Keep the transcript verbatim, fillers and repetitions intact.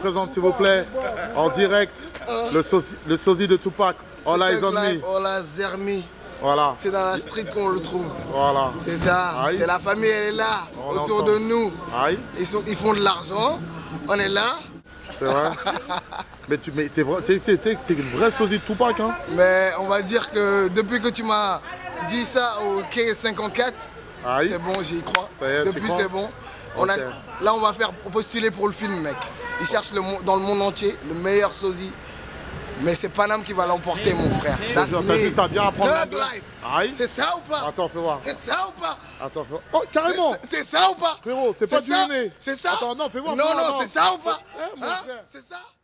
présente s'il vous plaît, en direct, euh, le, sosie, le sosie de Tupac, All Eyes on Me. All Eyes on Me. Voilà. C'est dans la street qu'on le trouve. Voilà. C'est ça. C'est la famille, elle est là, on autour de nous. Aïe. Ils, sont, ils font de l'argent, on est là. C'est vrai. Mais tu es une vraie sosie de Tupac, hein. Mais on va dire que depuis que tu m'as dit ça au quai cinquante-quatre, c'est bon, j'y crois. Est, depuis c'est bon. On okay. a, là on va faire postuler pour le film, mec. Ils cherchent le, dans le monde entier le meilleur sosie. Mais c'est Paname qui va l'emporter, mon frère. That's me. T'as bien apprendre. C'est ça ou pas? Attends, fais voir. C'est ça ou pas? Attends, fais voir. Oh, carrément. C'est ça ou pas? Frérot, c'est pas du nez. C'est ça? Attends, non, fais voir. Non, non, c'est ça ou pas? Eh, hein? C'est ça?